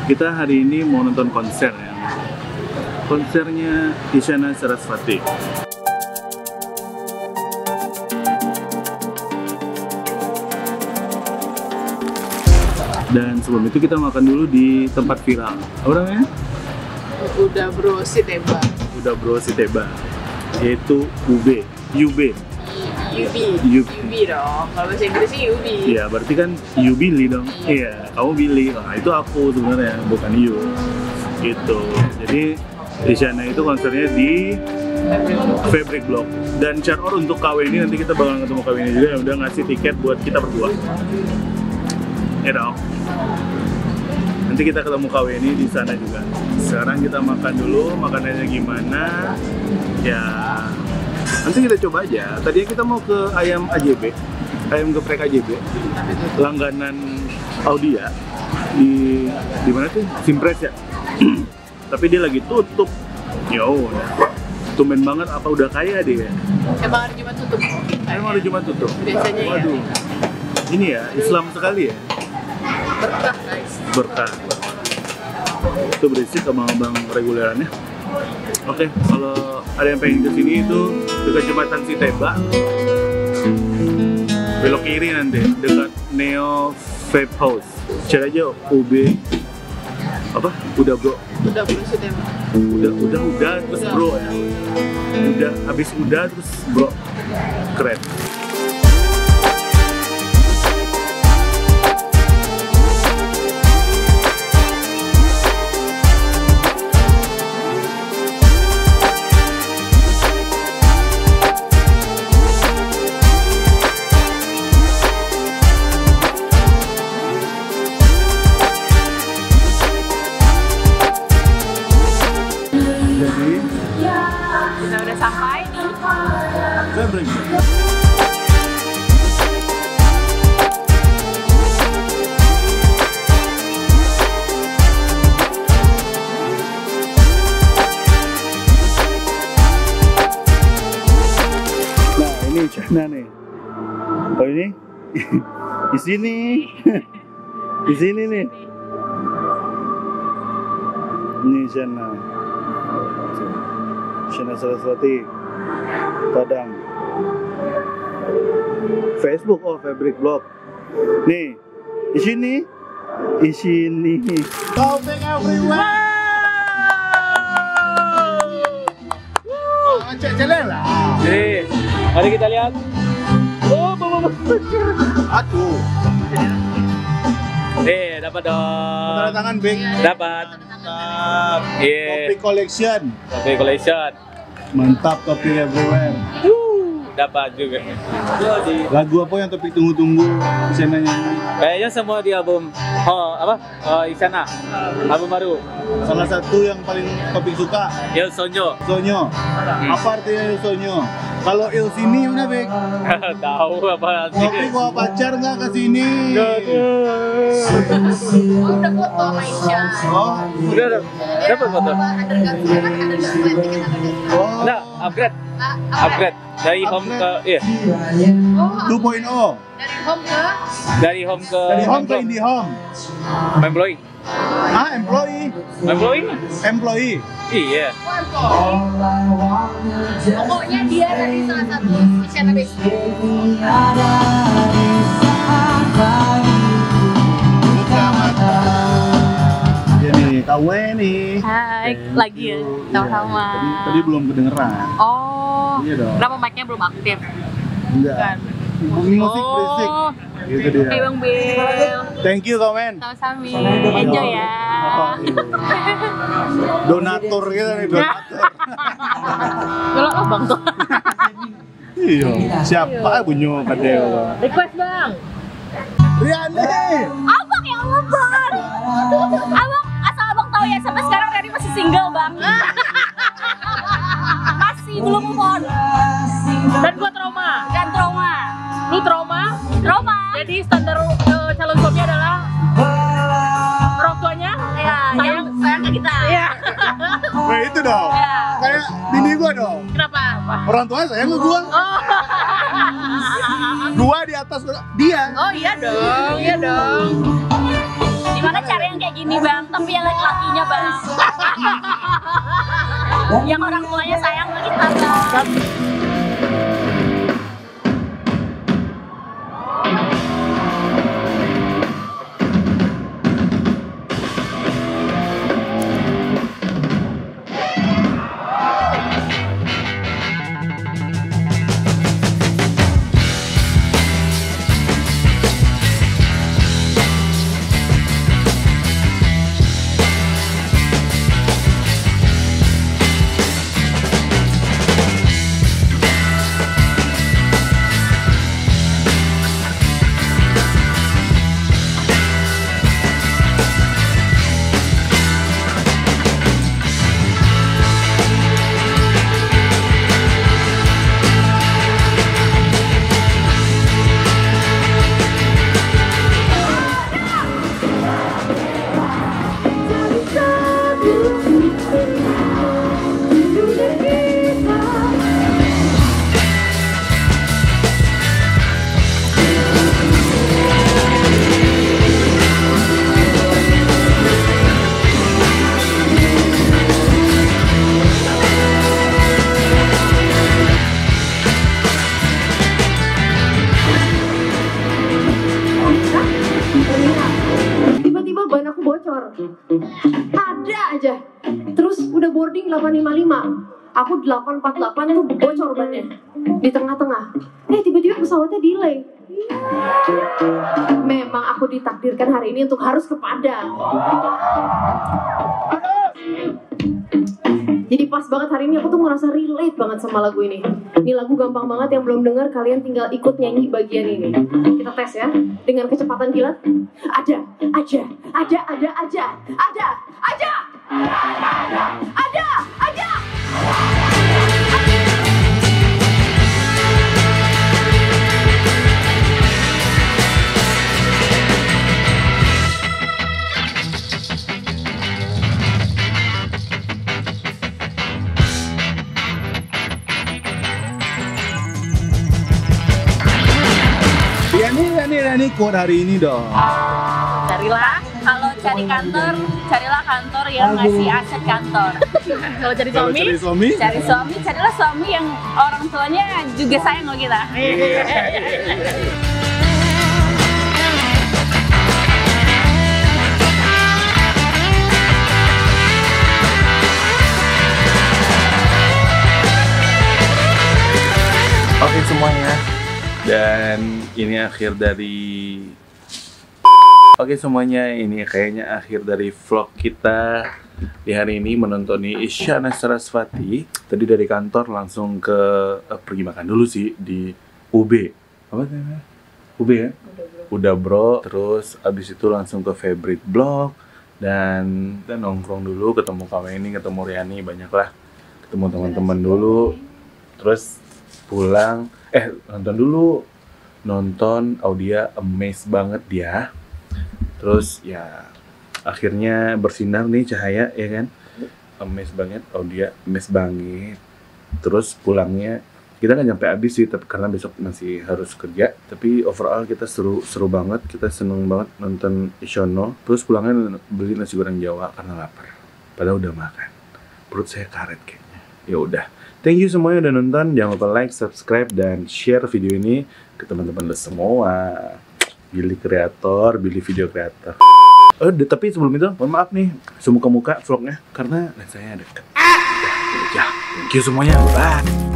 Kita hari ini mau nonton konser ya. Konsernya Isyana Sarasvati. Dan sebelum itu kita makan dulu di tempat viral. Apa namanya? Udah bro si Teba. Udah bro si Teba. Yaitu UB. Yubi dong. Kalau bahasa Inggrisnya Yubi. Iya, berarti kan you Billy dong. Iya, kamu Billy. Nah, itu aku sebenarnya, bukan you. Gitu. Jadi Isyana itu konsernya di Fabric Block. Dan shout out untuk KW ini, nanti kita bakal ketemu KW ini juga yang udah ngasih tiket buat kita berdua. Ya dong. Nanti kita ketemu KW ini di sana juga. Sekarang kita makan dulu, makanannya gimana? Ya, nanti kita coba aja. Tadinya kita mau ke ayam AJB, ayam geprek AJB, langganan Audia di mana tuh? Simpres ya. Tapi dia lagi tutup. Yo, tumben banget apa udah kaya dia? Emang hari Jumat tutup? Emang hari Jumat tutup? Biasanya waduh. Ya. Ini ya, Islam sekali ya? Berkah guys. Berkah. Itu berisik abang-abang regulerannya. Oke, kalau ada yang pengen kesini itu dekat jembatan Siteba, belok kiri nanti dekat Neo Vape House. Cari aja UB apa? Udah bro. Udah bro si Teba. Udah terus bro ya. Udah habis udah terus bro. Keren. Kita udah sampai di Fabric. Nah, ini Isyana nih. Oh ini? Di sini. Di sini nih. Ini Isyana. Isyana Sarasvati, Padang. Facebook, oh Fabric Block. Nih, di sini. Coming everywhere. Cek-cek lah. Jadi, mari kita lihat. Oh, Aduh. dapat dong. Tanda tangan Bing. Dapat. Mantap. Iya. Topi collection. Topi collection. Mantap, topi everywhere. Dapat juga. Lagu apa yang topi tunggu-tunggu Isyana nyanyi? Kayaknya semua di album Isyana. Album baru. Salah satu yang paling topik suka Il Sogno. Sonyo. Apa artinya Il Sonyo? Kalau Il sini udah Bek. Tahu apa Kopi sih? bawa pacar nggak ke sini? Oh, udah foto sama Isya. Oh, Udah dapat foto. oh. Enggak, upgrade. Upgrade dari home ke Oh, 2.0. Dari home ke dari home ke Dari home ke indie home. employee. Ah, employee. Employee? Iya. pokoknya dia dari salah satu Isyana Base. Ini KW nih. Hai, lagi ya, sama-sama. Tadi belum kedengeran. Oh, Iya dong. kenapa mic-nya belum aktif? Enggak. Bunyi musik berisik. Gitu dia. Oke Bang Bill. Thank you komen. Sama-sama. Enjoy ya. Oh, iya. Donatur gitu nih, donatur. Kalau abang tuh. Iya. Siapa bunyo kadeo? Request Bang. Riani. Abang ya Allah Bang. Abang, asal abang tahu ya, sampai sekarang Riani masih single Bang. Masih belum move on. Dan gua trauma. Dan trauma. Lu trauma? Trauma. Jadi standar calon suami adalah orang tuanya sayang ke kita. Iya. Nah itu dong. Iya. Kayak bini gua dong. Kenapa? Orang tuanya sayang ke gua. Oh. Gua di atas dia. Oh iya dong, iya dong. Gimana cara yang kayak ini bang, tapi yang laki-lakinya bang. Yang orang tuanya sayang ke kita bang. Tiba-tiba ban aku bocor. Ada aja. Terus udah boarding 855. Aku 848 tuh bocor bannya di tengah-tengah. Tiba-tiba pesawatnya delay. Memang aku ditakdirkan hari ini untuk harus ke Padang. Jadi pas banget hari ini aku tuh ngerasa relate banget sama lagu ini. Ini lagu gampang banget, yang belum dengar kalian tinggal ikut nyanyi bagian ini. Kita tes ya, dengan kecepatan kilat. Ada, aja, ada, ada, aja, ada, aja, ada, aja. Yani quote hari ini dong. Carilah, kalau cari kantor, carilah kantor yang ngasih aset kantor. Kalau cari suami, carilah suami yang orang tuanya juga sayang sama kita. Oke semuanya, dan ini akhir dari ini kayaknya akhir dari vlog kita di hari ini menonton Isyana Sarasvati. Tadi dari kantor langsung ke pergi makan dulu sih di UB. Apa namanya? UB ya? Udah bro. Terus abis itu langsung ke Favorite Blog dan kita nongkrong dulu, ketemu Kaweni, ketemu Riani, banyak lah. Ketemu teman-teman dulu. Terus pulang, nonton Audia, amazed banget dia. Terus ya akhirnya bersinar nih cahaya ya kan, amazed banget Audia, amazed banget. Terus pulangnya kita kan nyampe habis sih, tapi karena besok masih harus kerja. Tapi overall kita seru banget, kita seneng banget nonton Isyana. Terus pulangnya beli nasi goreng Jawa karena lapar. Padahal udah makan, perut saya karet kayaknya. Ya udah. Thank you semuanya udah nonton. Jangan lupa like, subscribe, dan share video ini ke teman-teman lo semua. Billy kreator, Billy video kreator. Tapi sebelum itu, mohon maaf nih, semuka-muka vlognya karena lensanya deket. Udah. Thank you semuanya. Bye.